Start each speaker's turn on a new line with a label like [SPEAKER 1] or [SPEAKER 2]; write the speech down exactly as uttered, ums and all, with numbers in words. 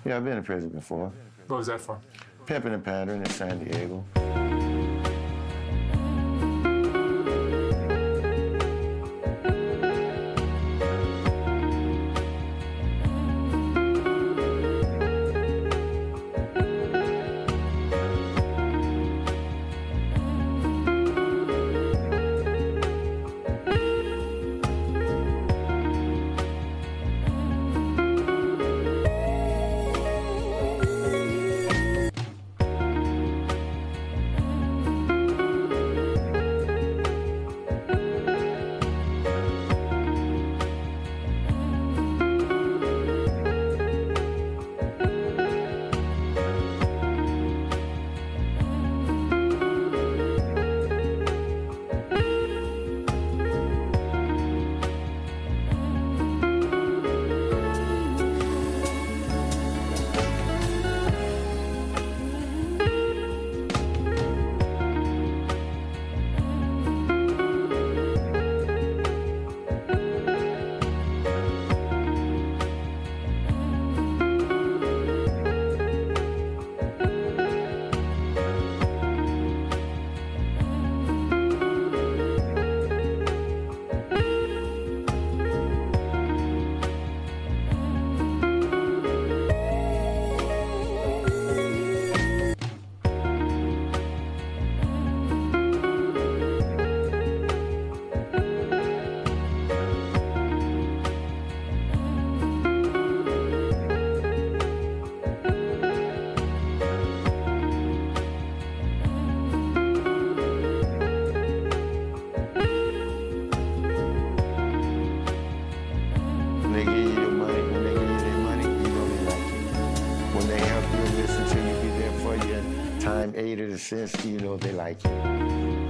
[SPEAKER 1] Yeah, I've been to prison before.
[SPEAKER 2] What was that for?
[SPEAKER 1] Pimping and pandering in San Diego. When they give you your money, when they give you their money, you know they like you. When they help you and listen to you, be there for you, time, aid, or assist, you know they like you.